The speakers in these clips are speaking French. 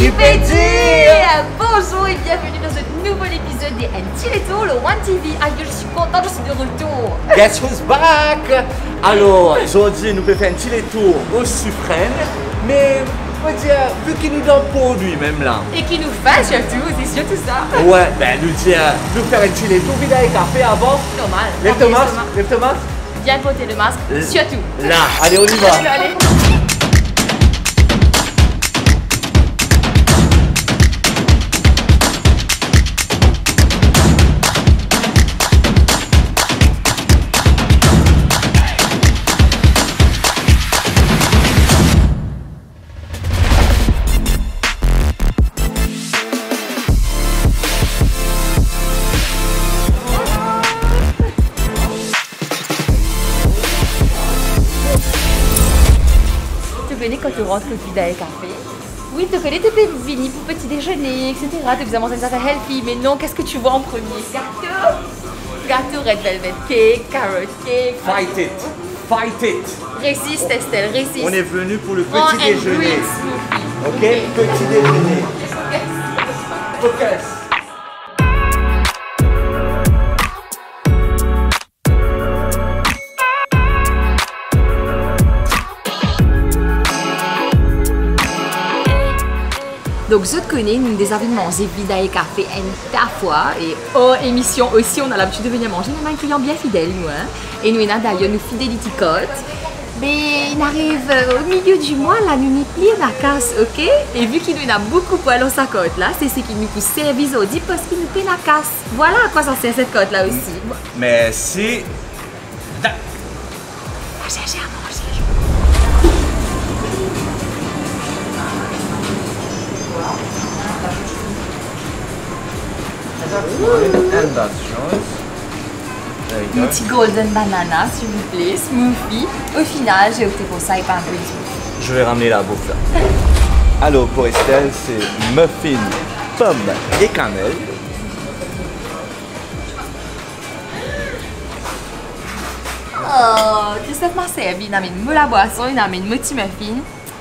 qui fait dire. Bonjour et bienvenue dans ce nouvel épisode des Antiletto, le One TV. Ah, je suis contente, je suis de retour. Guess who's back? Alors, aujourd'hui, nous pouvons faire un petit retour au suprême, mais on va dire, vu qu'il nous donne pour lui-même là. Et qui nous fait surtout, c'est surtout ça. Ouais, ben nous dire, nous faire un petit retour, vide avec café avant. Normal. Lève ton masque, lève ton masque. Bien porter le masque, surtout. Là, allez, on y va. Allez. Quand tu rentres au Vida et café, oui, tu connais tes venir pour petit déjeuner, etc. Tu faisais manger des affaires healthy, mais non, qu'est-ce que tu vois en premier? Gâteau, gâteau red velvet cake, carrot cake. Fight it, fight it. Résiste, Estelle, résiste. On est venu pour le Prends petit déjeuner. Ok, petit déjeuner. Focus. Donc, je te connais, nous des envie de manger Vida et café une ta fois. Et hors émission aussi, on a l'habitude de venir manger. On a un client bien fidèle, nous. Hein? Et nous, on a d'ailleurs nous fidélity code. Mais il arrive au milieu du mois, là, nous n'y plions la casse, ok? Et vu qu'il nous a beaucoup poil dans sa cote, là, c'est ce qui nous pousse service au dit parce qu'il nous paye la casse. Voilà à quoi ça sert cette cote là aussi. Mais si. Va chercher à manger. And that's yours. There you Un go. petit golden banana, s'il vous plaît, smoothie. Au final, j'ai opté pour ça et pas un green smoothie. Je vais ramener la bouffe là. Alors pour Estelle, c'est muffin, pomme et cannelle. Oh, Christophe m'a servi, il amène moi la boisson, il amène moi petit muffin.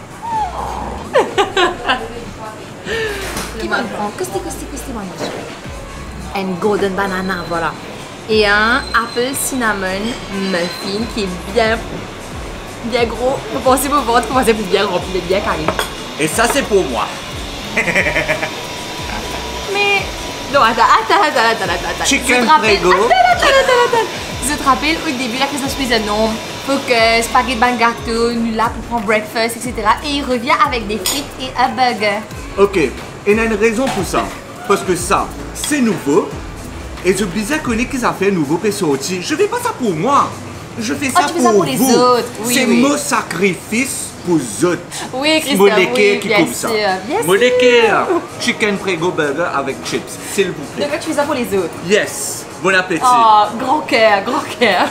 Qui va le prendre? Qu'est-ce que c'est, moi, un golden banana, voilà. Et un apple cinnamon muffin qui est bien gros. Faut penser pour ventre, faut penser pour bien rempli, bien carré. Et ça c'est pour moi. Mais non, attends. Chicken Je te rappelle- Prego. Attends. Je te rappelle au début, la Christmas faisait non. Focus, spaghetti ban gâteau, nous là pour prendre breakfast, etc. Et il revient avec des frites et un burger. Ok, et il y a une raison pour ça. Parce que ça, c'est nouveau. Et je bizarre connaître qu'ils ont fait nouveau et sorti. Je fais pas ça pour moi. Je fais ça tu fais pour ça pour les vous. autres. Oui, C'est oui. mon sacrifice pour les autres. Oui, Christophe, Moléqué oui, qui bien coupe sûr, ça. bien sûr. Moléqué, Chicken Prego Burger avec chips, s'il vous plaît. Donc là, tu fais ça pour les autres. Yes, bon appétit. Oh, grand cœur, grand cœur.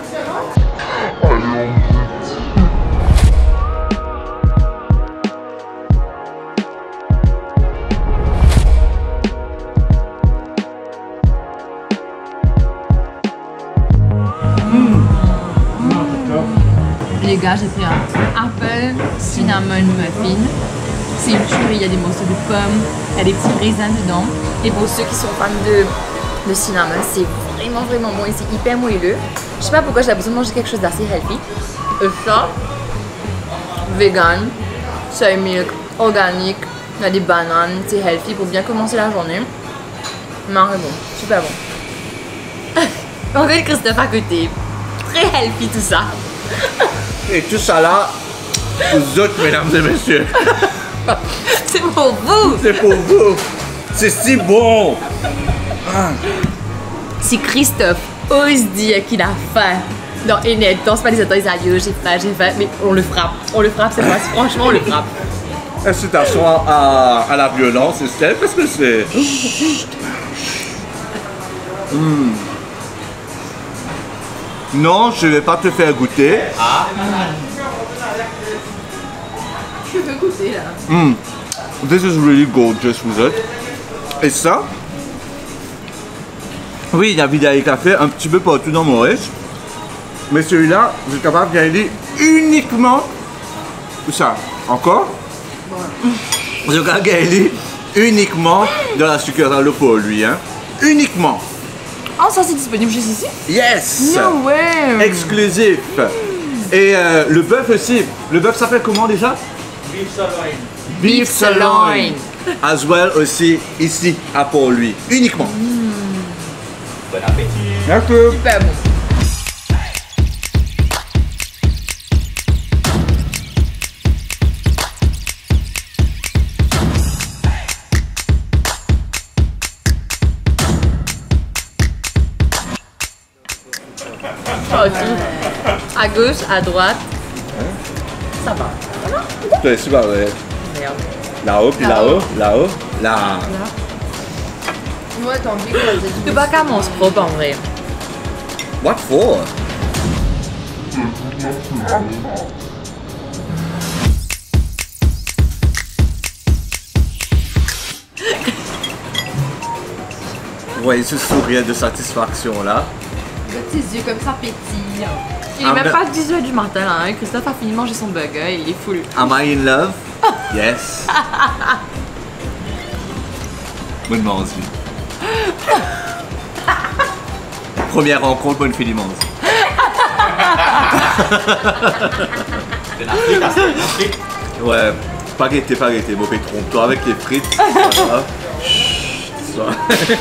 Les gars, j'ai pris un apple cinnamon muffin. C'est une tuerie, il y a des morceaux de pommes, il y a des petits raisins dedans. Et pour ceux qui sont fans de cinnamon, c'est vraiment bon et c'est hyper moelleux. Je sais pas pourquoi j'ai besoin de manger quelque chose d'assez healthy. Et ça, vegan, soy milk, organique, il y a des bananes, c'est healthy pour bien commencer la journée. Marre bon, super bon. On regarde Christophe à côté. Très healthy tout ça. Et tout ça là, aux autres, mesdames et messieurs. C'est pour vous. C'est pour vous. C'est si bon. Si Christophe ose dire qu'il a faim dans Ened, danse pas les attentes, il dit j'ai faim, mais on le frappe, cette fois, franchement on le frappe. Incitation à la violence, Estelle, parce que c'est. Non, je vais pas te faire goûter. Je veux goûter là. This is really gorgeous with it. Et ça, oui, il y a Vida et café un petit peu partout dans Maurice. Mais celui-là, vous êtes capable d'y aller uniquement pour ça. Encore? Je gagne uniquement dans la succursale pour lui, hein. Uniquement. Ah, ça c'est disponible juste ici? Yes! No way! Exclusif. Et le bœuf aussi. Le bœuf s'appelle comment déjà? Beef sirloin. Beef sirloin. As well aussi ici à Port-Louis. Uniquement. Bon appétit. Merci. Super bon. Oh, tout. À gauche, à droite. Ça va. C'est super vrai. Merde. Là-haut, puis là-haut, là-haut, là. Ouais, t'as envie que tu pas qu'à mon propre en vrai. What for? Vous voyez ce sourire de satisfaction là? Tes yeux comme ça pétillent. Il est Ah, même mais- pas 10h du matin là, hein. Christophe a fini de manger son burger, il est full. Am I in love? Yes. Bonne manzi. Première rencontre, bonne fille manzi. De la frite, c'est une frite. Ouais, pas guetter, mon pétron. Toi avec les frites, c'est pas grave. Chut, ça.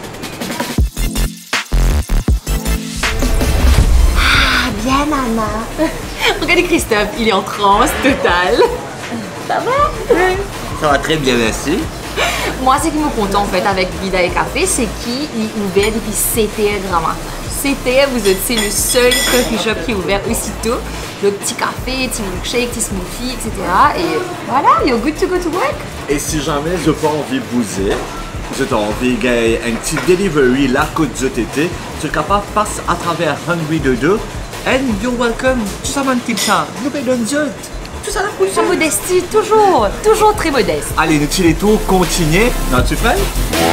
Bien, Anna. Regardez Christophe, il est en transe totale. Ça va? Ça va très bien, merci. Moi, ce qui me compte en fait avec Vida et Café, c'est qu'il est ouvert depuis 7h grand matin. 7h, c'est le seul coffee shop qui est ouvert aussitôt. Le petit café, petit milkshake, petit smoothie, etc. Et voilà, you're good to go to work. Et si jamais je pas envie de bouger, je t'ai envie de gagner un petit delivery la côte de TT, tu es capable de passer à travers Hungry Dodo. And you're welcome. Tu sais, mon petit chat, nous payons zut. Tout ça la Toujours modestie, toujours très modeste. Allez, nous tu les tours, continuez. Non, tu fais?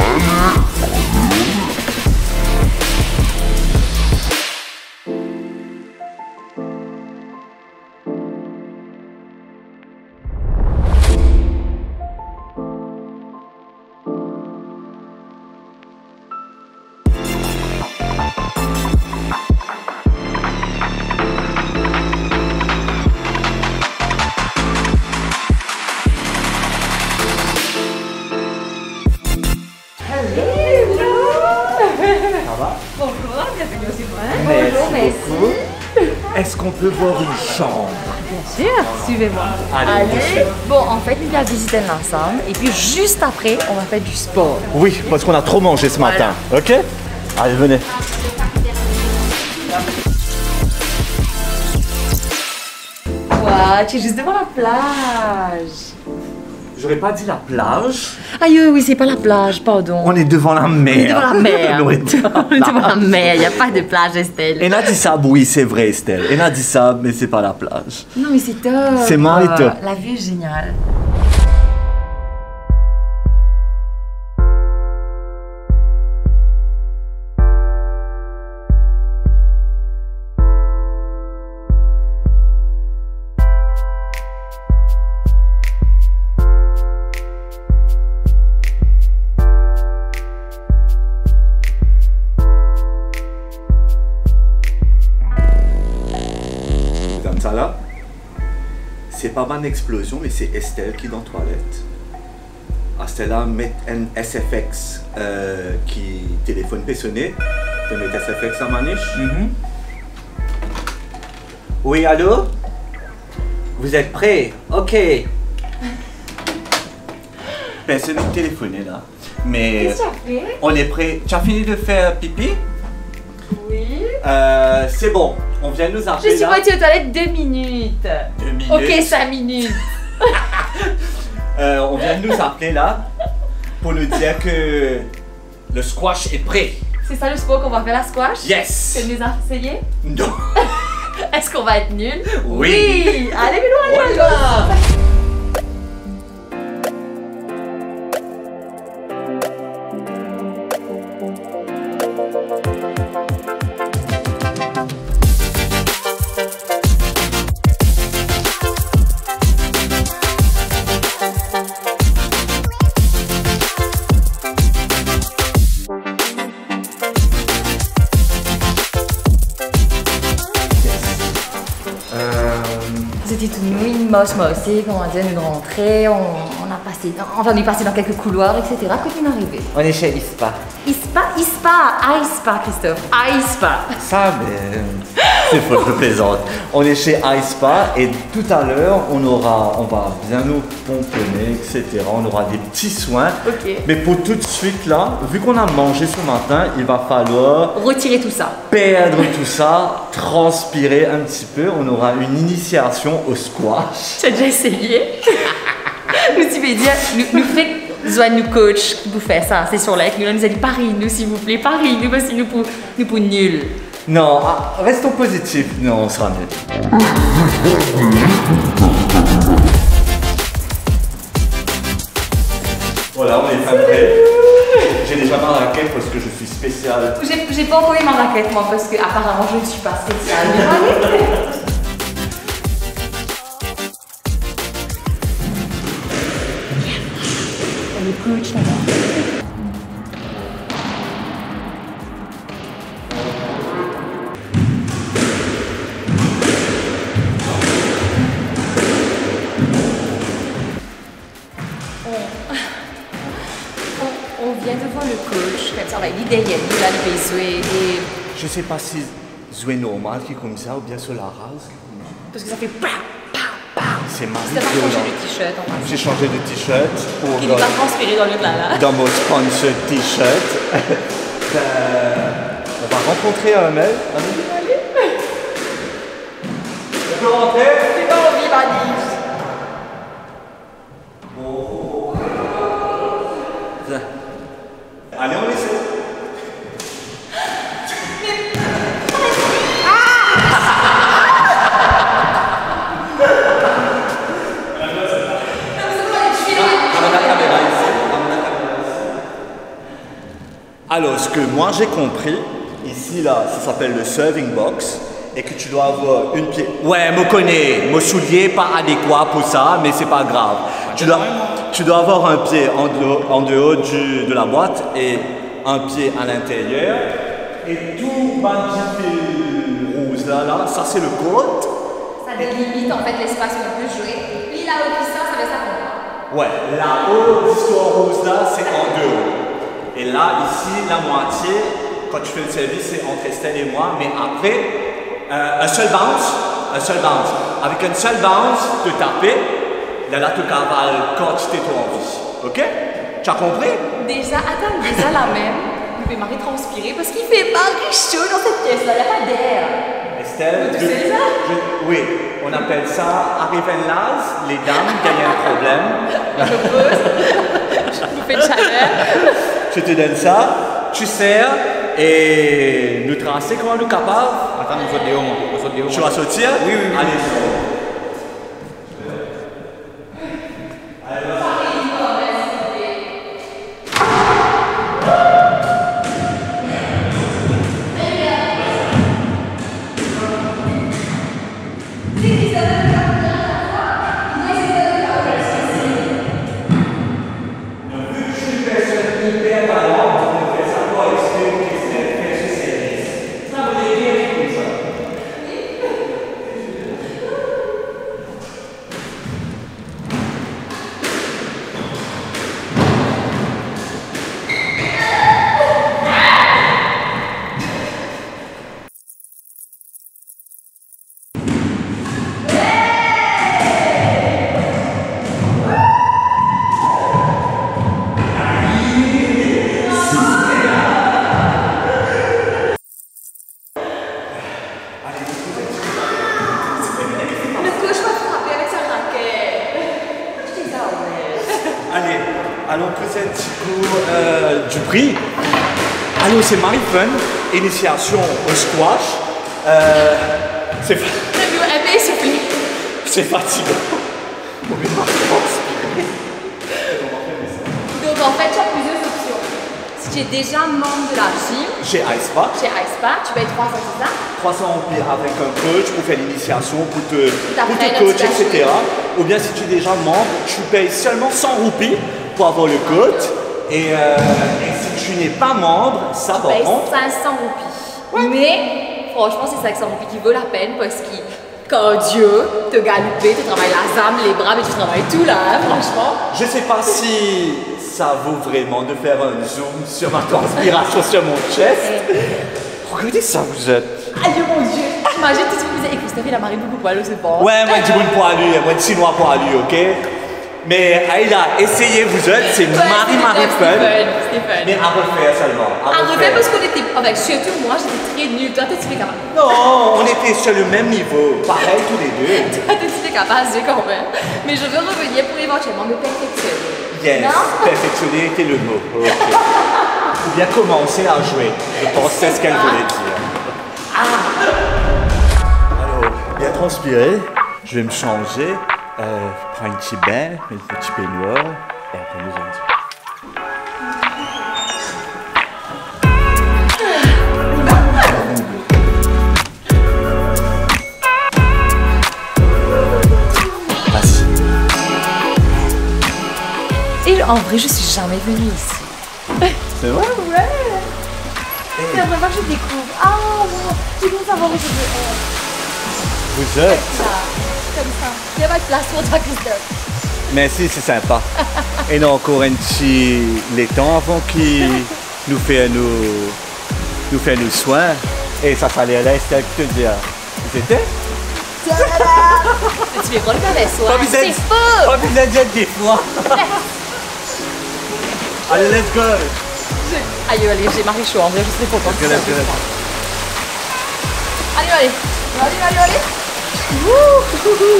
Bonjour, merci. Est-ce qu'on peut voir une chambre? Bien sûr, suivez-moi. Allez. Bon, en fait, nous allons visiter l'ensemble et puis juste après, on va faire du sport. Oui, parce qu'on a trop mangé ce matin. Ok? Allez, venez. Wow, tu es juste devant la plage. J'aurais pas dit la plage. Aïe, oui, c'est pas la plage, pardon. On est devant la mer. Devant la mer. On est devant On est devant la mer, il n'y a pas de plage, Estelle. Elle a dit ça, oui, c'est vrai, Estelle. Elle a dit ça, mais c'est pas la plage. Non, mais c'est top. C'est marrant, top. La vue est géniale. Comme ça là, c'est pas mal d'explosion, mais c'est Estelle qui est dans la toilette. Estelle met un SFX qui téléphone sonné. Tu mets SFX à maniche. Oui, allô? Vous êtes prêts? Ok. Personne ne téléphoné là. Mais Qu'est-ce que tu as fait? on est prêt. Tu as fini de faire pipi? Oui. C'est bon. On vient nous Je appeler suis là. partie aux toilettes 2 minutes. 2 minutes. Ok, 5 minutes. On vient de nous appeler là pour nous dire que le squash est prêt. C'est ça le sport qu'on va faire, la squash? Yes! Tu nous as essayé? Non! Est-ce qu'on va être nuls? Oui. Allez, mais allez, Voilà. mossé, comment dire, une rentrée, on est passé dans quelques couloirs, etc. Que tu m'arrivais. On est chez ISPA. ISPA, Christophe, ISPA. Ça, mais c'est faux, je plaisante. On est chez iSpa et tout à l'heure, on va bien nous pomponner, etc. On aura des petits soins. Ok. Mais pour tout de suite là, vu qu'on a mangé ce matin, il va falloir Retirer tout ça. perdre tout ça, transpirer un petit peu. On aura une initiation au squash. Tu as déjà essayé? Nous, tu veux dire, nous fait besoin de nous coach pour faire ça. C'est sur là que nous a dit Paris, nous s'il vous plaît, Paris, nous voici nous pour nul. Non, restons positifs. Non, on sera mieux. Voilà, on est fin prêt. J'ai déjà ma raquette parce que je suis spécial. J'ai pas envoyé ma raquette, moi, parce que apparemment je ne suis pas spéciale. Le coach là-bas. On vient de voir le coach, comme ça, il est derrière nous, là, il fait jouer et... Je sais pas si jouer normal qui est comme ça ou bien sur la rase. Parce que ça fait pa. C'est ma Ça va changer de t-shirt en fait. J'ai changé de t-shirt pour Il n'est pas transpiré dans le là. dans mon sponsor t-shirt. On va rencontrer Mel. Allez. On peut rentrer? J'ai pas envie, Manif. Allez, on essaie. Alors, ce que moi j'ai compris, ici là, ça s'appelle le serving box et que tu dois avoir une pied. Ouais, me connais, mon soulier pas adéquat pour ça, mais c'est pas grave. Tu dois avoir un pied en dehors de la boîte et un pied à l'intérieur. Et tout petit fil rouge là, ça c'est le code. Ça délimite en fait l'espace qu'on peut jouer. Lui là-haut qui sort, ça veut ça pour moi. Ouais, là-haut, l'histoire rouge là, c'est en dehors. Et là, ici, la moitié, quand tu fais le service, c'est entre Estelle et moi. Mais après, un seul bounce. Avec un seul bounce, te taper, là, tu cavales quand tu t'es trop en vie. Ok? Tu as compris? Déjà la même, je vais m'arrêter transpirer parce qu'il fait pas chaud dans cette pièce-là, il n'y a pas d'air. Estelle, Tu sais ça? oui, on appelle ça arrivent l'as, les dames gagnent un problème. Je pose, je vous fais de chaleur. Je te donne ça, tu sers et nous tracer comment nous capables. Attends, nous saute des hauts. Tu vas sortir? Oui. Allez. Allez, allons pour cette cours du prix. Allô, c'est Marie-Fun, initiation au squash. C'est fatigant. Donc en fait, tu as plusieurs options. Si tu es déjà membre de la gym, Chez iSpa, chez iSpa, tu payes 300, c'est ça? 300 roupies avec un coach pour faire l'initiation, pour te t'apprennent coacher, à te etc. Ou bien si tu es déjà membre, tu payes seulement 100 roupies pour avoir le coach. Et si tu n'es pas membre, ça va Tu payes prendre. 500 roupies. Mais franchement, c'est 500 roupies qui vaut la peine parce qu'il cardio, te galoper, tu travailles la zame, les bras, mais tu travailles tout là, hein, franchement. Je sais pas si ça vaut vraiment de faire un zoom sur ma transpiration sur mon chest. Regardez ça, vous êtes. Aïe mon Dieu! Imagine tout ce que vous dites. Et Christophe, il a marié beaucoup poilu, c'est bon. Ouais, moi, du bon poilu, moi, de chinois poilu, ok? Mais Aïda, essayez vous autres, c'est Marie-Marie Fun. Mais à refaire seulement. À refaire parce qu'on était. Avec surtout moi, j'étais très nulle. Toi, t'es capable. Non, on était sur le même niveau. Pareil tous les deux. Toi, t'es capable, j'ai quand même. Mais je veux revenir pour éventuellement me perfectionner. Yes, perfectionner était le mot. Okay. Ou bien commencer à jouer. Je pense que c'est ce qu'elle voulait dire. Alors, bien transpiré, je vais me changer. Prends un petit bain, un petit peignoir, et après nous allons. Vas-y. Et en vrai, je suis jamais venue ici. C'est vrai? Ouais. C'est la première fois que je découvre. Ah, bon, j'ai commencé à voir les choses. Vous êtes? Comme ça. Il n'y a pas de place pour toi, Christophe. Merci, c'est sympa. Et non, encore un petit laiton avant qu'il nous fait nos soins. Et ça fallait là, c'était que te dire. C'était? Tu fais quoi le soir? C'est faux! Pas besoin de dire des fois. Allez, let's go! Aïe, allez, j'ai marre chaud en vrai, je sais pas comment. Allez. Wouh!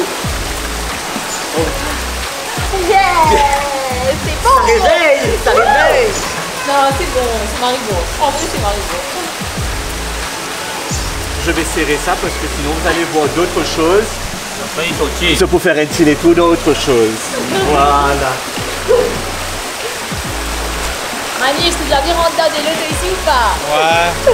Yeah! C'est bon! Ça réveille! Non, c'est bon, c'est Marigot. En vrai, c'est Marigot. Je vais serrer ça parce que sinon vous allez voir d'autres choses. Il faut qui? C'est pour faire un petit tout d'autres choses. Voilà. Mani, je t'ai déjà vu rentrer dans des lotos ici ou pas? Ouais.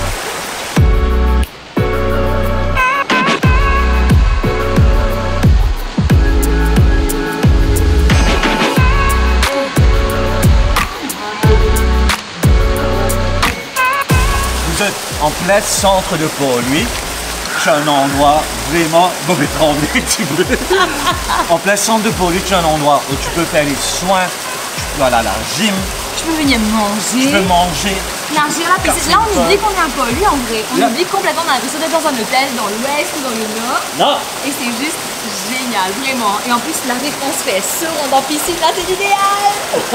Vous êtes en plein centre de Port-Louis. C'est un endroit vraiment mauvais tremblé, un petit peu. En plein centre de Port-Louis, c'est un endroit où tu peux faire les soins, tu peux aller à la gym, Je peux venir manger. tu peux manger. Nager à la piscine. Là, on oublie qu'on est un peu lui en vrai. On oublie complètement, on a l'impression d'être dans un hôtel dans l'ouest ou dans le nord. Non! Et c'est juste génial, vraiment. Et en plus, la réponse fait sur dans la piscine, là, c'est idéal.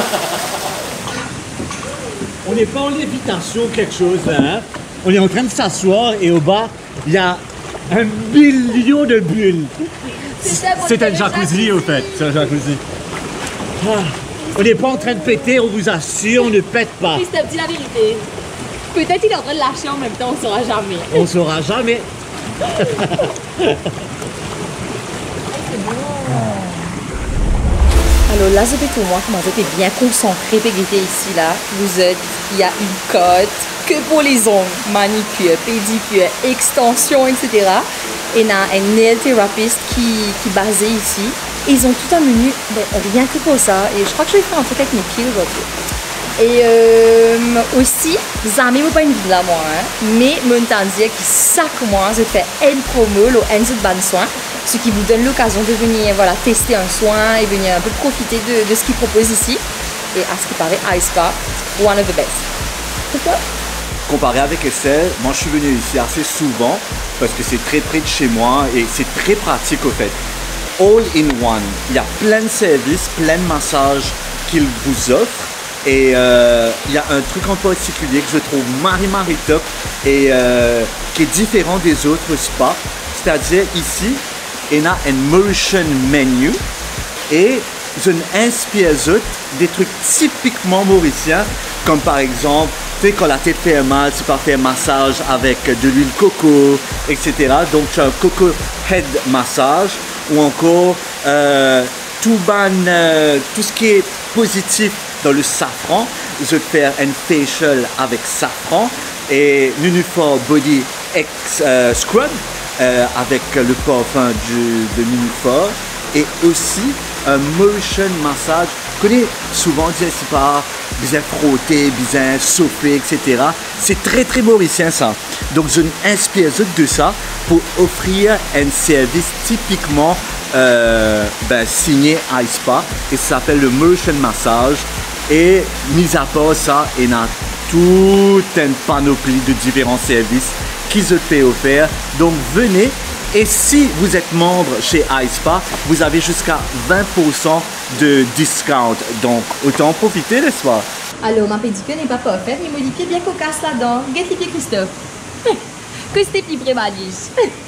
On n'est pas en lévitation ou quelque chose là, hein? On est en train de s'asseoir et au bas, il y a 1 million de bulles. C'est un jacuzzi au fait, c'est un jacuzzi. Ah, on n'est pas en train de péter, on vous assure, on ne pète pas. Christophe, dis la vérité. Peut-être qu'il est en train de lâcher en même temps, on saura jamais. On saura jamais. Alors là, c'était pour moi, comment j'étais bien concentrée, péguité ici, là. Vous êtes, il y a une cote que pour les ongles, manicure, pédicure, extension, etc. Et il y a un nail therapist qui est basé ici. Et ils ont tout un menu, ben, rien que pour ça. Et je crois que je vais faire un truc avec mes pieds aujourd'hui. Et aussi, jamais vous pas une vidéo à moi, hein, mais me dire que ça moi, je fais une promo, un de ban soin, ce qui vous donne l'occasion de venir voilà, tester un soin et venir un peu profiter de ce qu'ils proposent ici. Et à ce qui paraît, iSpa, one of the best. Pourquoi? Comparé avec Estelle, moi je suis venu ici assez souvent parce que c'est très près de chez moi et c'est très pratique au fait. All in one, il y a plein de services, plein de massages qu'ils vous offrent. Et il y a un truc en particulier que je trouve Marie top et qui est différent des autres spas. C'est-à-dire ici, il y a un Mauritian menu et je inspire des trucs typiquement mauriciens, comme par exemple, tu sais, quand la tête fait mal, tu peux faire un massage avec de l'huile coco, etc. Donc tu as un coco head massage ou encore tout ce qui est positif dans le safran. Je vais faire un facial avec safran et l'Unifor Body X Scrub avec le parfum de l'Unifor et aussi un motion massage. Je connais souvent dit par bien frotter, bien chauffer, etc. C'est très très mauricien ça. Donc je m'inspire de ça pour offrir un service typiquement signé iSpa et ça s'appelle le Mauritian Massage. Et mis à part ça, il y a toute une panoplie de différents services qui se fait offrir. Donc venez. Et si vous êtes membre chez iSpa, vous avez jusqu'à 20% de discount. Donc, autant en profiter, n'est-ce pas? Alors, ma pédicure n'est pas parfaite, mais mon pied bien cocasse là-dedans. Guette les pieds, Christophe. Que c'était plus près, Madis.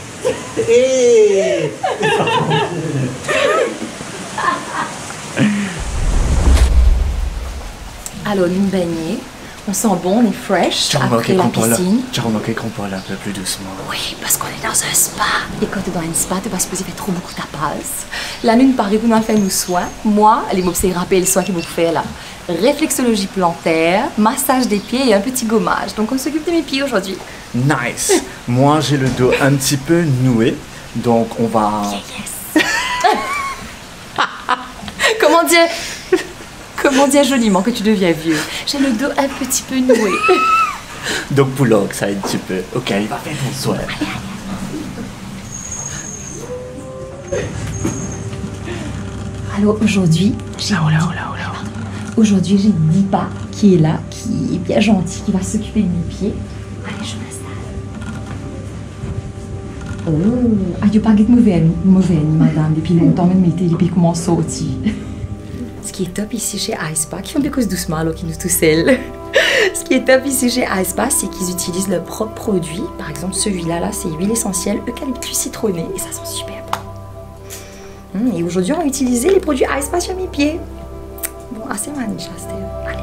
Alors, nous baignons. On sent bon, on est fresh après la piscine. Tu as remarqué qu'on parle un peu plus doucement. Oui, parce qu'on est dans un spa. Et quand tu es dans un spa, tu vas supposer faire trop beaucoup de tapas. La lune paraît pour nous faire nos soins. Moi, les mots c'est rappeler les soins qu'ils vont faire là. Réflexologie plantaire, massage des pieds et un petit gommage. Donc on s'occupe de mes pieds aujourd'hui. Nice. Moi, j'ai le dos un petit peu noué. Donc on va... Yes. Comment dire joliment que tu deviens vieux? J'ai le dos un petit peu noué. Donc pour l'orgue, ça aide un petit peu. Ok, il va faire ton soin. Alors aujourd'hui, Aujourd'hui, j'ai Dipa qui est là, qui est bien gentil, qui va s'occuper de mes pieds. Allez, je m'installe. Oh, ah, tu pas de mauvais, madame. Depuis longtemps, même les pieds commencent à sortir. Ce qui est top ici chez iSpa, qui font des causes doucement alors qu'ils nous tout seuls. Ce qui est top ici chez iSpa, c'est qu'ils utilisent leurs propres produits. Par exemple, celui-là, c'est huile essentielle eucalyptus citronné et ça sent super bon. Et aujourd'hui, on va utiliser les produits iSpa sur mes pieds. Bon, assez maniche, Steve. Allez.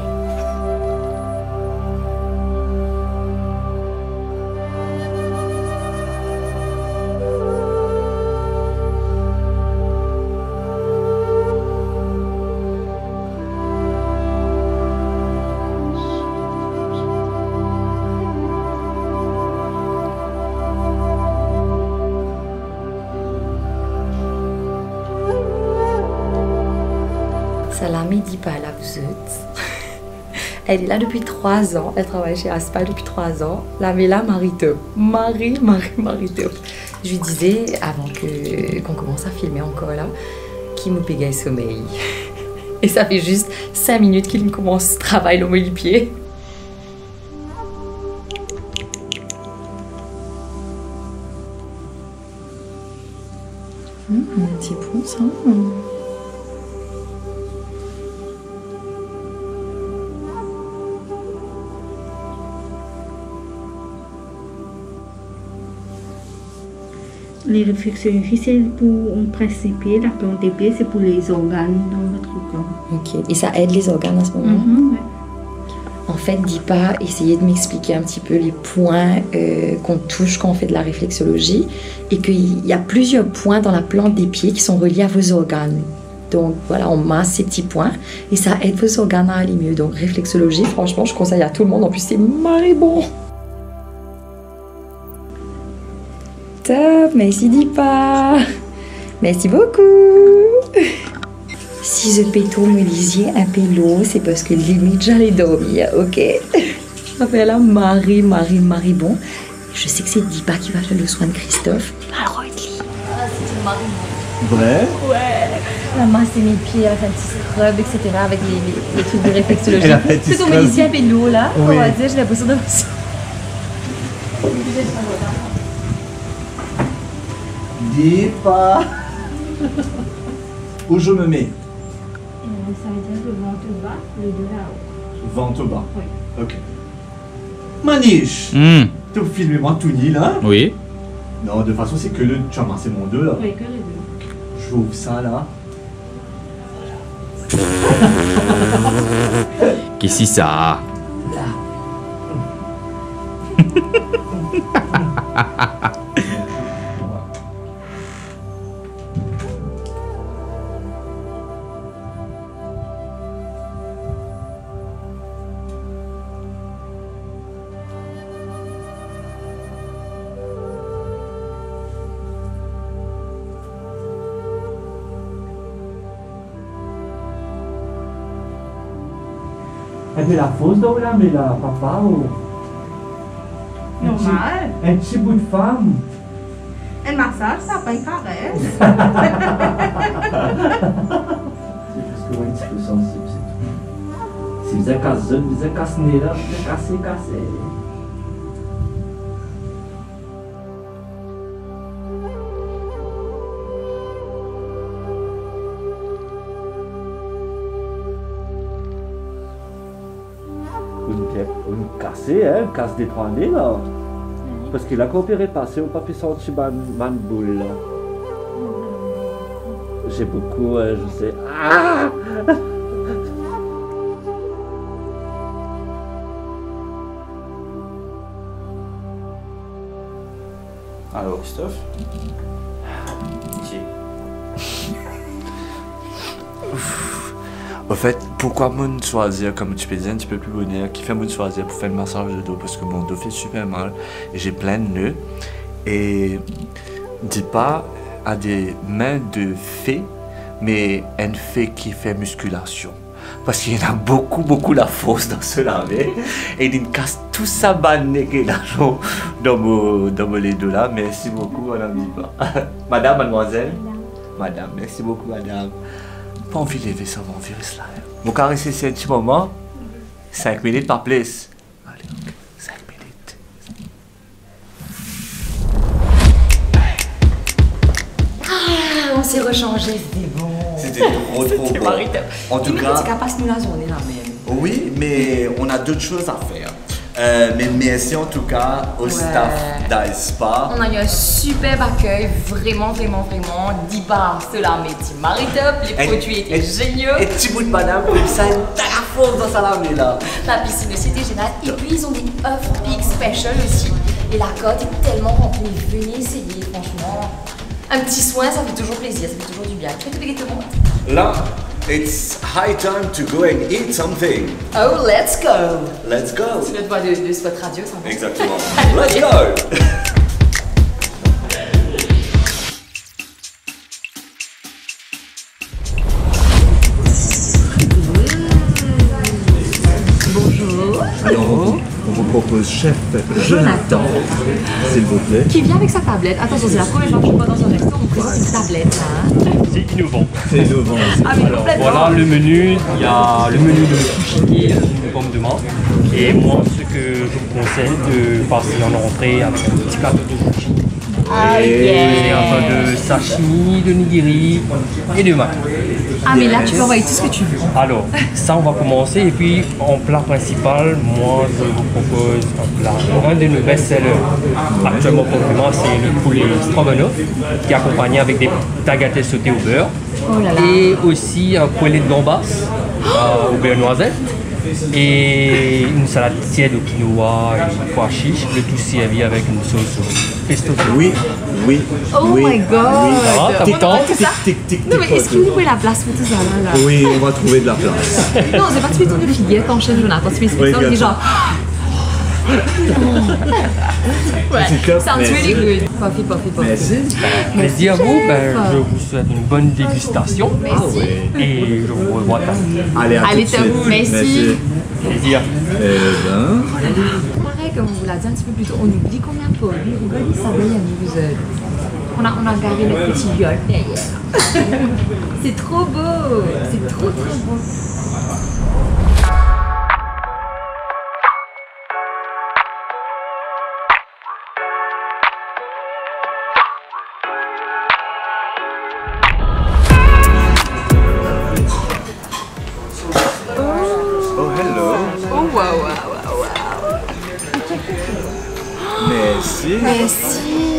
Salam Dipa la Elle est là depuis 3 ans. Elle travaille chez iSpa depuis 3 ans. La Mela Marito. Marito. Je lui disais, avant qu'on commence à filmer encore là, qu'il me pégait sommeil. Et ça fait juste 5 minutes qu'il commence ce travail le pied. C'est bon ça. Les réflexologies, c'est pour, en principe, la plante des pieds, c'est pour les organes dans votre corps. Ok, et ça aide les organes à ce moment? Ouais. En fait, Dipa essayait de m'expliquer un petit peu les points qu'on touche quand on fait de la réflexologie et qu'il y a plusieurs points dans la plante des pieds qui sont reliés à vos organes. Donc voilà, on masse ces petits points et ça aide vos organes à aller mieux. Donc réflexologie, franchement, je conseille à tout le monde. En plus, c'est marré bon. Top, merci Dipa. Merci beaucoup. Si je péto me disiez un peu l'eau, c'est parce que limite j'allais dormir, ok? Je m'appelle là Marie bon. Je sais que c'est Dipa qui va faire le soin de Christophe. Alors, c'est une Marie. Vrai? Ouais. Elle a massé mes pieds, elle a fait un petit scrub, etc. avec les trucs de réflexologie. Elle a fait un petit c'est scrub. comme ici un peu l'eau là. Oui. On va dire, j'ai l'impression de ça. Dis pas. Où je me mets? Ça veut dire le ventre bas, le dos là-haut. Ventre bas. Oui. Ok. Maniche, tu veux filmer moi tout nu là? Oui. Non, de toute façon, c'est que le. Tu as massé mon dos là. Oui, que les deux. J'ouvre ça là. Qu'est-ce que c'est ça? Et puis la fausse dans là, mais là, papa, ou... Normal. Un petit bout de femme. Un massage, ça pas une caresse. C'est parce que ouais, un petit peu sensible, c'est tout. Si vous êtes cassé, vous êtes cassé là, vous êtes cassé. Une cassée, hein, une casse des 3 années là. Parce qu'il a coopéré passé, on n'a pas pu sentir ma boule là. J'ai beaucoup, je sais. Ah! Alors, Christophe. Ici. Au fait, pourquoi mon choisir, comme tu peux dire, un petit peu plus bonheur, qui fait mon choisir pour faire le massage de dos? Parce que mon dos fait super mal et j'ai plein de nœuds. Et dis pas à des mains de fée, mais une fée qui fait musculation. Parce qu'il y en a beaucoup la force dans ce laver. Et il casse tout ça banné qui est là dans mon les dos là. Merci beaucoup, madame Dipa. Madame, mademoiselle. Madame, merci beaucoup, madame. Pas envie de lever ça, mon virus là. Mon caresser, c'est un petit moment. 5 minutes par place. Allez, ok. 5 minutes. Ah, on s'est rechangé, c'était bon. C'était trop bon. En tout cas, c'est capable de nous la journée là même. oui, mais on a d'autres choses à faire. Mais merci en tout cas au staff d'Aespa. On a eu un superbe accueil, vraiment. Diba, cela met Maritop, les produits étaient géniaux. Et petit bout de madame, comme ça, une force dans sa lavée là. La piscine aussi était géniale. Et puis ils ont des œufs big special aussi. Et la côte est tellement remplie. Venez essayer, franchement. Un petit soin, ça fait toujours plaisir, ça fait toujours du bien. Tu fais tout le monde. Là, it's high time to go and eat something. Oh, let's go. Let's go. C'est notre voix de spot radio, ça. Exactement. Let's go. Alors, on vous propose chef Jonathan, s'il vous plaît. Qui vient avec sa tablette. Attention, c'est la première fois que je vois dans un restaurant, on présente une tablette là. C'est innovant. C'est innovant. Ah mais Alors complètement. voilà le menu, il y a le menu de sushi et de pommes de menthe. Et moi ce que je vous conseille de passer en entrée avec un petit plateau de sushi. Ah Et yeah. un peu de sashimi, de nigiri et de maki. Ah mais là tu peux envoyer tout ce que tu veux. Alors ça on va commencer et puis en plat principal, moi je vous propose un plat. Un de nos best-sellers actuellement pour le moment c'est le poulet stroganoff qui est accompagné avec des tagliatelles sautées au beurre. Oh là là. Et aussi un poêlé de gambas au beurre noisette et une salade tiède au quinoa et pois chiche, le tout servi avec une sauce pesto. Oui. Oh my god. Ça va, t'as Comment on temps? fait ça? Non mais est-ce qu'il nous fait la place pour tout ça là? Oui, on va trouver de la place. Non, c'est pas tu fais tourner le figuier quand je fais Jonathan, tu fais Oui, ça, on dit genre. Ouais, sounds really good. Puffy. Merci. Merci à vous, je vous souhaite une bonne dégustation et je vous revois tard. Allez, à Allez, tout de t'as vous, suite. merci. Plaisir. Pareil, comme on vous l'a dit un petit peu plus tôt, on oublie combien de fois. Regardez ça, il y a nous. On a gardé notre petit viol derrière. C'est trop beau. C'est trop beau. Oh, hello. Oh, wow. Merci. Merci.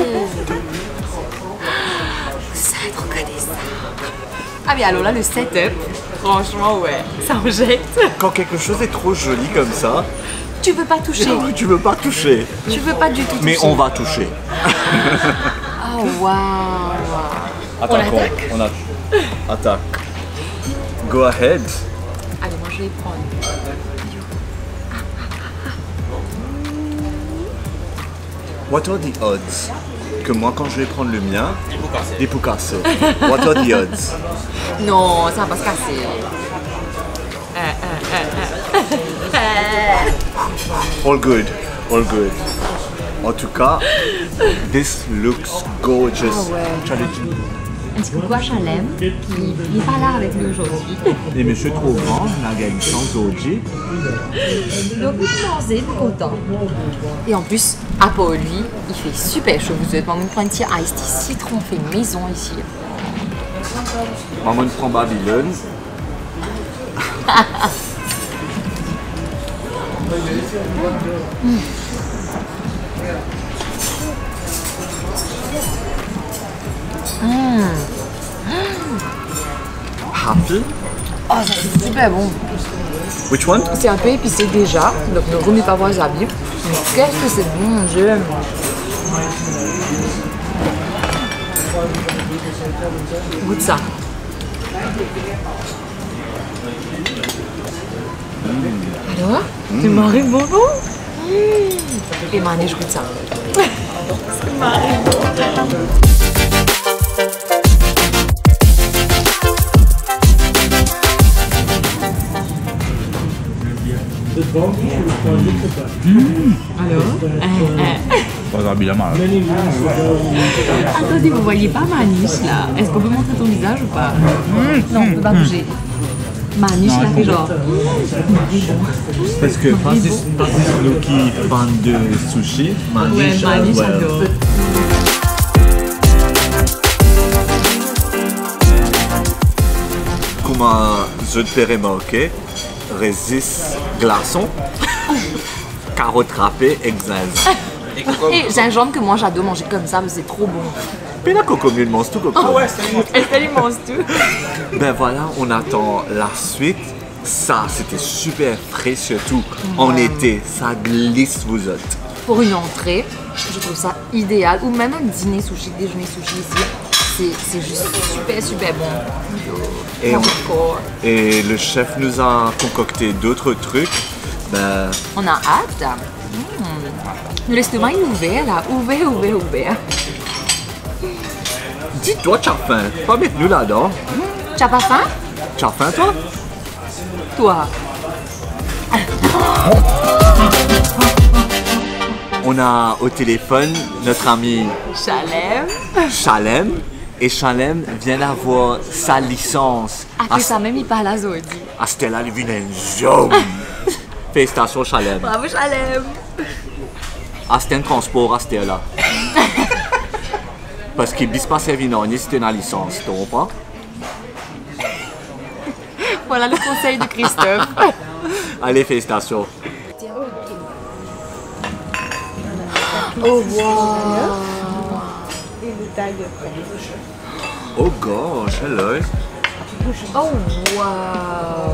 Ça va être reconnaissant. Ah mais alors là, le setup, franchement, ouais, ça en jette. Quand quelque chose est trop joli comme ça, Tu veux pas toucher. tu veux pas toucher. Tu veux pas du tout toucher. Mais on va toucher. Oh, waouh. Attaquons. attaque Attaque. Go ahead. Allez, moi je vais prendre. What are the odds que moi, quand je vais prendre le mien, des Picasso. What are the odds? Non, ça va pas se casser. All good, all good. En tout cas, this looks gorgeous. Ah ouais. Challenge. Un petit coucou à Chalem, qui n'est pas là avec nous aujourd'hui. Et monsieur trop grand, n'a gagné sans OG. Donc, vous commencez, content. Et en plus, à Pau, lui, il fait super chaud. Vous êtes vraiment une pointe iced tea citron fait maison ici. Maman prend Babylone. Happy? Oh, ça c'est super bon. Which one? C'est un peu épicé déjà, donc ne remets pas wasabi. Mais qu'est-ce que c'est bon, j'aime. Goûte ça. Alors, tu m'arrives bon? Et Mané, je goûte ça. C'est m'arrive bon. Wasabi la mal. Attendez, vous voyez pas Maniche là? Est-ce qu'on peut montrer ton visage ou pas? Non, on peut pas bouger. Maniche là fait genre. Parce que Francis nous qui est fan de sushi, Maniche, Maniche adore. Comme un jeu de péré marocain, résiste glaçon, carotte râpée, exaze. Et gingembre que moi j'adore manger comme ça, mais c'est trop bon. Mais la coco mieux mange tout coco. Estelle il mange tout. Ben voilà, on attend la suite. Ça, c'était super frais surtout en été. Ça glisse vous autres. Pour une entrée, je trouve ça idéal. Ou même un dîner sushi, déjeuner sushi ici. C'est juste super bon. Et le chef nous a concocté d'autres trucs. Ben, On a hâte. L'estomac est ouvert là, ouvert. dis-toi, tu as faim. Pas mettre nous là-dedans. Tu as pas faim? Tu as faim, toi? Toi. On a au téléphone notre ami Chalem. Et Chalem vient d'avoir sa licence. Après ça même il parle à Zodi. À Stella Livinenzo. Félicitations, Chalem. Bravo Chalem. C'était un transport à Stella. Parce qu'il ne pas servi non, c'était une licence, tu comprends? Voilà le conseil de Christophe. Allez, félicitations. Oh wow. Oh gosh, hello. Oh wow.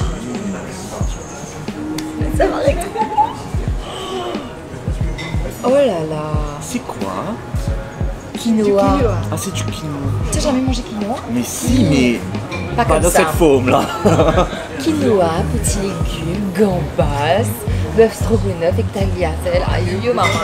Oh là là. C'est quoi? Quinoa. Ah, c'est du quinoa. Tu as jamais mangé quinoa? Mais si, mais Pas pas comme dans ça. cette forme-là. Quinoa, petits légumes, gambas, bœuf stroganoff et tagliatelle. Aïe, yo maman.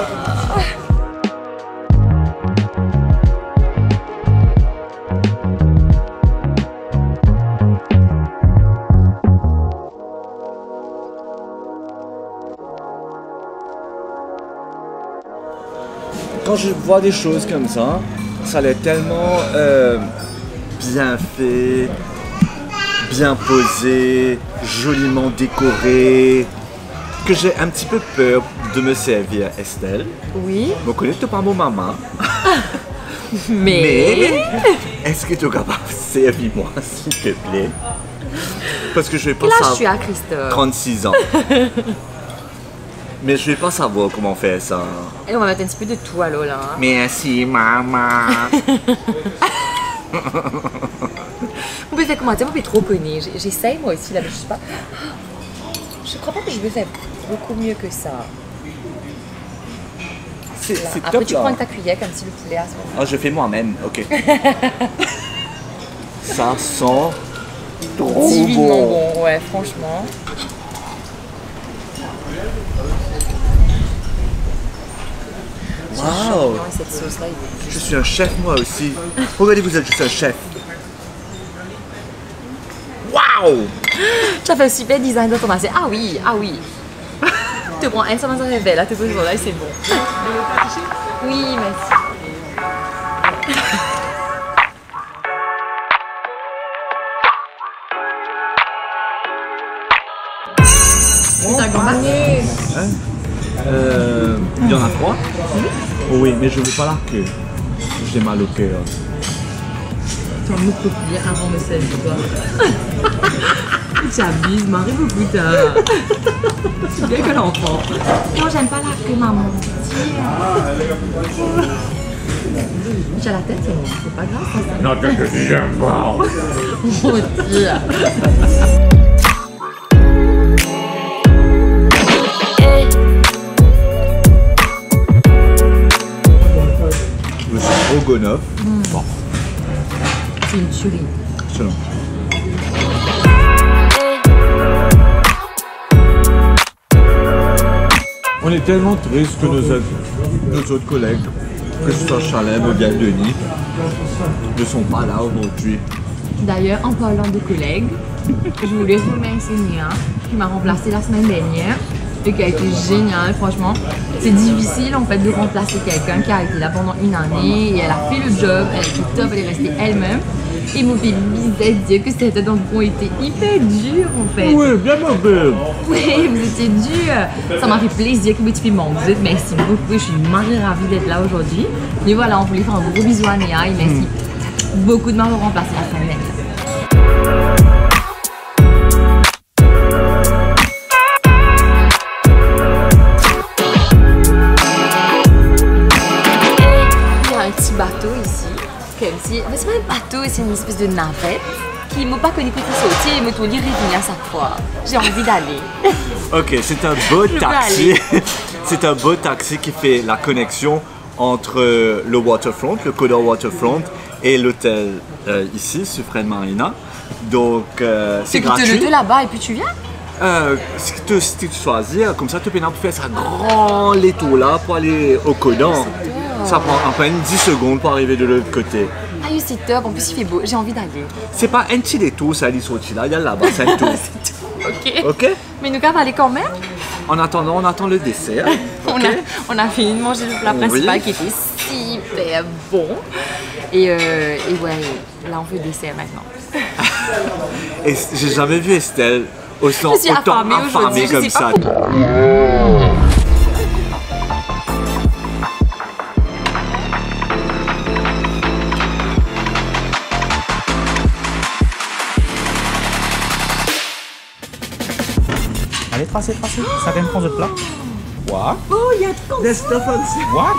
Quand je vois des choses comme ça a l'air tellement bien fait, bien posé, joliment décoré, que j'ai un petit peu peur de me servir, Estelle. Oui, Je ne connais pas mon maman, mais... est-ce que tu es capable de servir moi, s'il te plaît? Parce que je vais pas Quel âge savoir. tu as, Christophe? 36 ans. Mais je vais pas savoir comment faire ça. Et on va mettre un petit peu de tout à l'eau là. Hein. Merci, maman. Vous pouvez faire comment? Vous pouvez trop connaître. J'essaye moi aussi là, mais je sais pas. Je crois pas que je vais faire beaucoup mieux que ça. C'est Là. top Après tu là. prends ta cuillère comme si le poulet à ce moment. Ah, je fais moi-même, ok. Ça sent trop Divinement bon. bon, ouais, franchement. Wow. Et cette sauce là, Je suis un chef moi aussi. Regardez, vous êtes juste un chef. Waouh! tu as fait un super design de ton assiette. Ah oui, ah oui. te prends un sama sama bella, te poses là et c'est bon. Oui, merci. C'est un compagnie. Il y en a 3. Oh oui, mais je veux pas la queue. J'ai mal au cœur. Tu vas me copier avant de celle de toi. Tu abuses, Marie beaucoup tard. Tu bien que l'enfant. Non, j'aime pas la queue, maman. J'ai la tête, c'est pas grave, ça. Non, que j'aime pas. Oh, Dieu. Monsieur Rogonov. Bon, C'est une tuerie. excellent. On est tellement triste que nos autres collègues, que ce soit Chalem ou bien Denis, ne sont pas là aujourd'hui. D'ailleurs, en parlant de collègues, je voulais remercier Nia qui m'a remplacée la semaine dernière et qui a été géniale, franchement. C'est difficile en fait de remplacer quelqu'un qui a été là pendant une année et elle a fait le job, elle était top, elle est restée elle-même. Et mon fait bizarre de dire que certains d'entre vous ont été hyper durs en fait. Oui, bien mauvais. Oui, vous étiez durs. Ça m'a fait plaisir que vous ayez manqué. Merci beaucoup, je suis ravie d'être là aujourd'hui. Et voilà, on voulait faire un gros bisou à Nia et merci beaucoup de m'avoir remplacé la semaine dernière. Bateau ici, comme si, mais c'est pas un bateau, c'est une espèce de navette qui m'a pas connu petit sauter et me tout lire et à chaque fois. J'ai envie d'aller. Ok, c'est un beau Je veux taxi. aller. C'est un beau taxi qui fait la connexion entre le waterfront, le Coda Waterfront et l'hôtel ici, Suffren Marina. Donc c'est gratuit. Tu te le là-bas et puis tu viens? Si tu choisis, comme ça tu peux faire ça grand léto là pour aller au Codan. Ça prend à peine 10 secondes pour arriver de l'autre côté. Ah oui, c'est top, en plus il fait beau, j'ai envie d'aller. C'est pas un petit léto, ça dit sorti là, il y a là-bas, c'est un tout. C'est tout. Ok. Ok? Mais nous, on va aller quand même. En attendant, on attend le dessert. On a fini de manger le plat principal qui était super bon. Et ouais, là on fait le dessert maintenant. Et j'ai jamais vu Estelle autant Je suis affamée aujourd'hui, je comme sais pas ça. Allez, tracez. Ça vient de prendre votre plat. What? Oh, il y a trop There's stuff on What?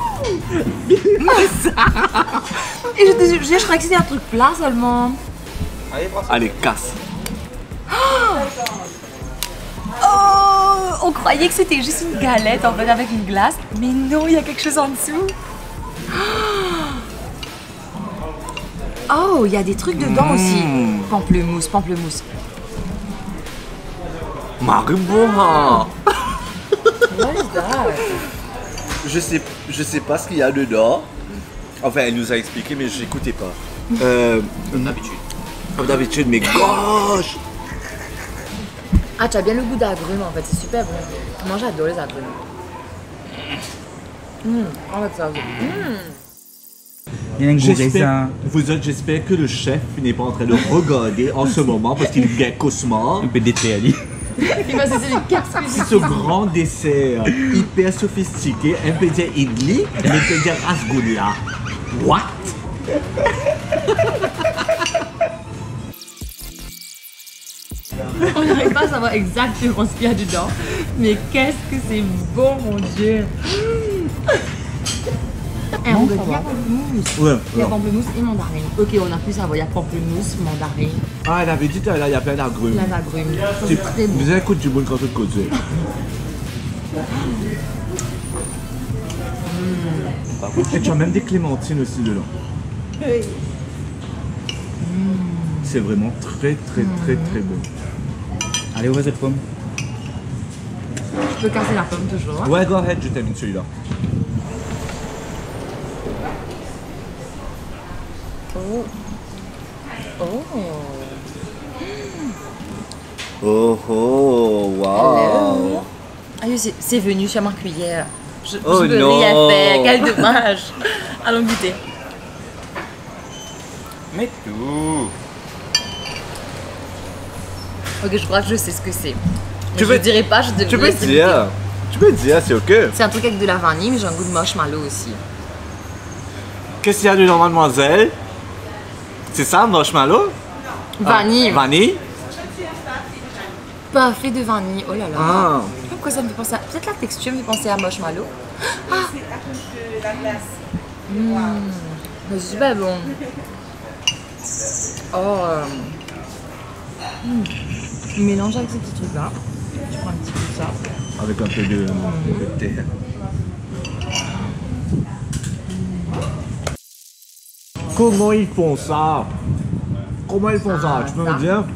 Et je te jure, je croyais que c'était un truc plat seulement. Allez, tracez. Allez, casse. Oh, on croyait que c'était juste une galette en fait avec une glace, mais non, il y a quelque chose en dessous. Oh, il y a des trucs dedans aussi. Pamplemousse. Mariboha. What is that? Je sais pas ce qu'il y a dedans. Enfin, elle nous a expliqué, mais j'écoutais pas. D'habitude. Comme d'habitude, mais gosh. Ah, tu as bien le goût d'agrumes en fait, c'est super bon. Moi j'adore les agrumes. En fait, ça. Il y a un gros J'espère, j'espère que le chef n'est pas en train de regarder en ce moment parce qu'il est cauchemar. Un peu d'été, Ali. Il va se dire une carte. Ce grand dessert hyper sophistiqué, un peu de idli, mais peut dire rasgoula. What? On n'arrive pas à savoir exactement ce qu'il y a dedans, mais qu'est-ce que c'est bon, mon Dieu! Il y a pamplemousse. Ouais. Il y a pamplemousse et mandarine. Ok, on a pu savoir, il y a pamplemousse, mandarine, Ah, elle avait dit tout à l'heure, il y a plein d'agrumes. les agrumes. Ça, C'est c'est très bon. vous avez écouté du bon quand tu côté. Et tu as même des clémentines aussi dedans. C'est vraiment très bon. Allez, ouvrez cette pomme. Je peux casser la pomme toujours. Hein? Ouais, go ahead, je termine celui-là. Oh, wow. Are you sérieux, c'est venu sur ma cuillère. Je Oh peux non. rien faire, quel dommage. Allons goûter. Mais tout. Ok, je crois que je sais ce que c'est. Tu Je veux- dirais pas, je devrais Tu peux essayer de dire. goûter. Tu peux dire, c'est ok. C'est un truc avec de la vanille, mais j'ai un goût de marshmallow aussi. Qu'est-ce qu'il y a dedans, mademoiselle? C'est ça, marshmallow? Vanille. Vanille? Parfait de vanille, oh là là. Ah. Pourquoi ça me fait penser à... Peut-être la texture me fait penser à marshmallow. Ah. C'est super bon. Oh. Mélange avec ce petit truc là. Je prends un petit peu de ça. Avec un peu de thé. Comment ils font ça? Comment ils font ça? Tu peux me dire?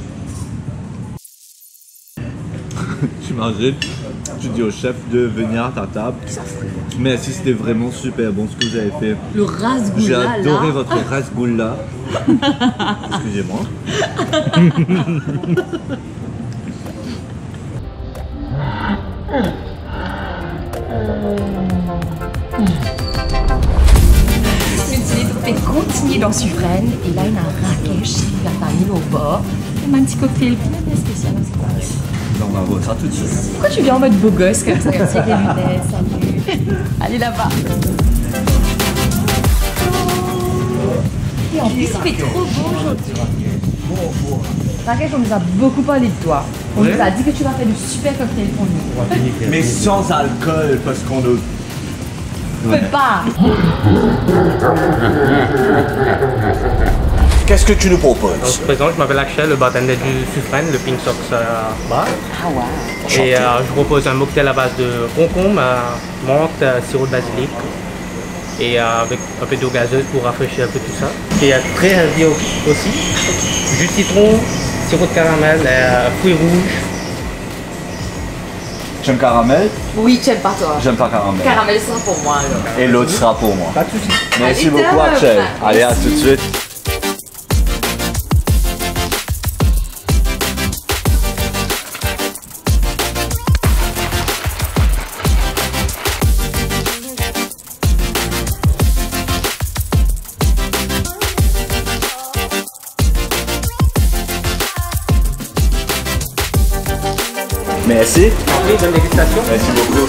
T'imagines? Tu dis au chef de venir à ta table. Mais si c'était vraiment super bon ce que vous avez fait. Le rasgoula J'ai là. adoré votre rasgoula. Excusez-moi. On fait continuer dans Suffren et là il y a un rakesh qui va famille au bord. Et un petit cocktail bien spécial. On va voir ça tout de suite. Pourquoi tu viens en mode beau gosse comme ça, avec les lunettes, salut. Allez là-bas. Et en plus il fait trop beau aujourd'hui. Rakesh, on nous a beaucoup parlé de toi. On nous a dit que tu vas faire de super cocktails pour nous. Mais sans alcool, parce qu'on ne. On peut pas. Qu'est-ce que tu nous Donc, proposes? je me présente, je m'appelle Akshay, le bartender du Suffren, le Pink Sox Bar. Ah ouais. Et je propose un mocktail à base de concombre, menthe, sirop de basilic et avec un peu d'eau gazeuse pour rafraîchir un peu tout ça. Et très healthy aussi, jus de citron, sirop de caramel, fruits rouges. J'aime caramel, Oui, tu aimes pas toi. j'aime pas caramel. Caramel sera pour moi alors. Et l'autre sera pour moi. Pas de soucis. Merci Allez, beaucoup, top. Akshay. Allez, à tout de suite. Merci. Oui, bonne dégustation. Merci beaucoup.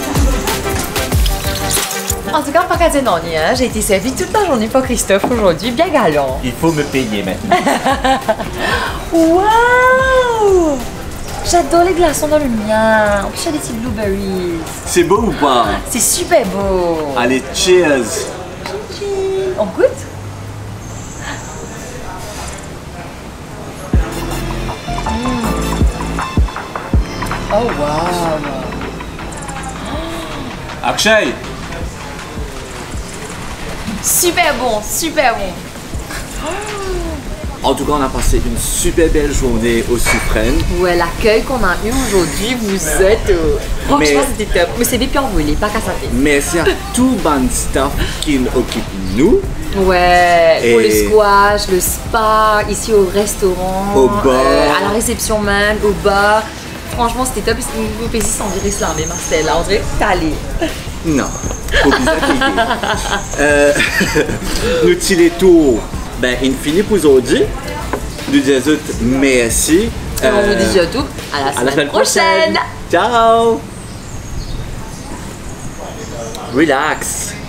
En tout cas, pas qu'à dire non, hein. J'ai été servie toute la journée par Christophe aujourd'hui, bien galant. Il faut me payer maintenant. Waouh! J'adore les glaçons dans le mien. En plus, il y a des petits blueberries. C'est beau ou pas? C'est super beau. Allez, cheers. On goûte? Oh waouh! Akshay. Super bon, super bon. En tout cas, on a passé une super belle journée au Suffren. Ouais, l'accueil qu'on a eu aujourd'hui, vous êtes... Franchement, Mais- c'était top. Mais c'est des pieds envolés, pas qu'à ça fait. Merci à tout bon staff qui nous occupe nous. Ouais, pour Et- le squash, le spa, ici au restaurant, Au bar. à la réception même, au bar. Franchement, c'était top. Vous pouvez sans dire islam, mais Marcel, là, on dirait que t'es allé. Non, faut bizarre Nous tirons tout. Ben, il finit pour aujourd'hui. Nous disons merci. Et on vous dit surtout à la semaine prochaine. Ciao. Relax.